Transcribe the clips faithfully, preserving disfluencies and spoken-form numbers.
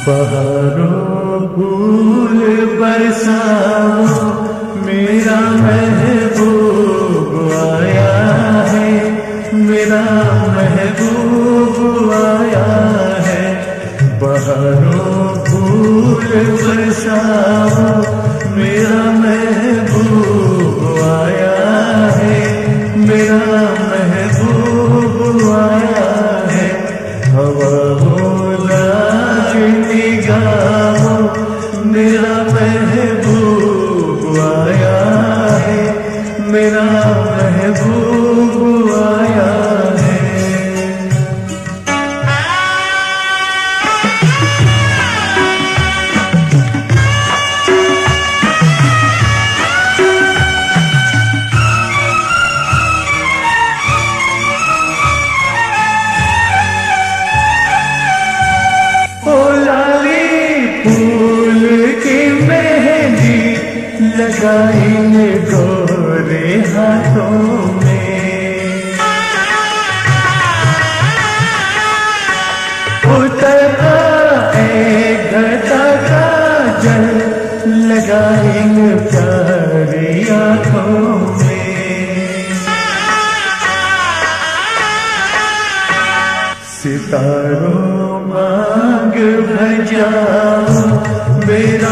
बहारों फूल बरसाओ, मेरा महबूब आया है, मेरा महबूब आया है। बहारों फूल बरसाओ, मेरा महबूब आया है, मेरा महबूब आया है। हवाओं निगाहों, मेरा महबूब आया है, मेरा महबूब आया है। फूल की मेहंदी लगाई गोरे हाथों में, उतर आए घटा का जल लगाई प्यारी आँखों में। सितारों मांग भजाओ, मेरा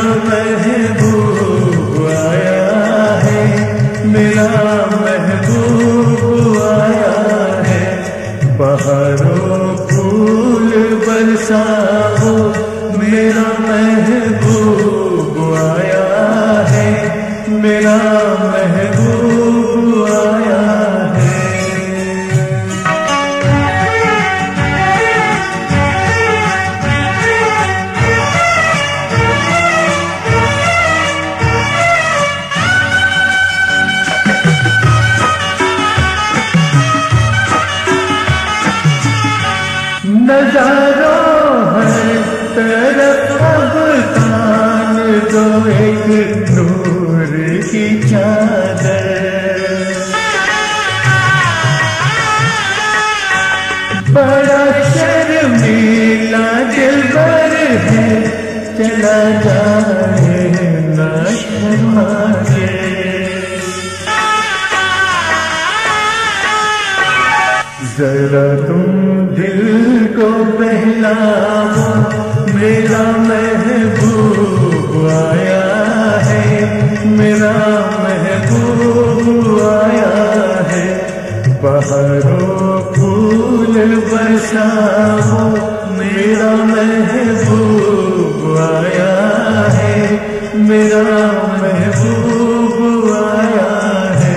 महबूब आया है, मेरा महबूब आया है। बहारों फूल बरसाओ, मेरा महबूब आया है, मेरा महबूब आया है। नजारों हर तरफ अब तान दो एक नूर की चादर। बड़ा शर्मीला दिलबर है, चला जाए ना शर्मा के। जरा तुम दिल को बहलाओ, मेरा महबूब आया है, मेरा महबूब आया है। बहारों फूल बरसाओ, मेरा महबूब आया है, मेरा महबूब आया है।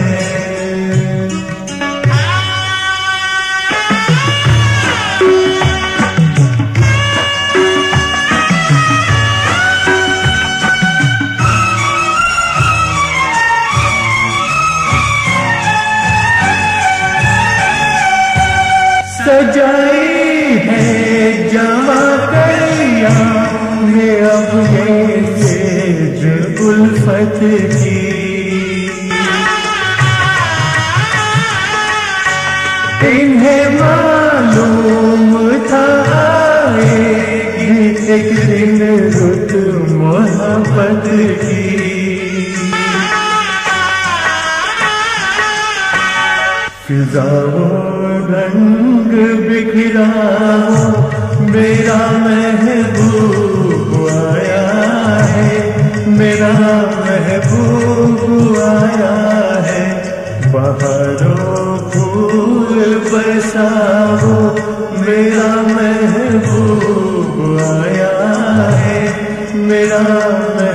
सजाई है जवा कलिया में अब ये सेज उल्फत की। इन्हें मालूम था आएगी एक दिन रुत मोहब्बत की। फिजाओं रंग बिखराओ, मेरा महबूब आया है, मेरा महबूब आया है। बहारों फूल बरसाओ, मेरा महबूब आया है, मेरा